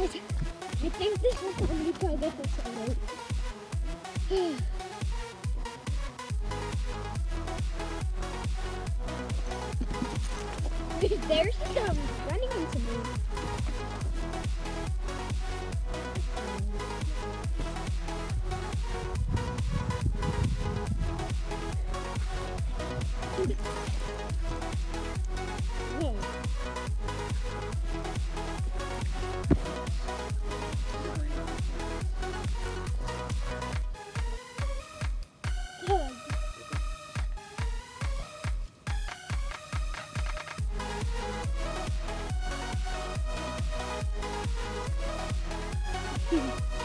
Guys, I think this will probably PUG episode. There's some running into me. Yeah.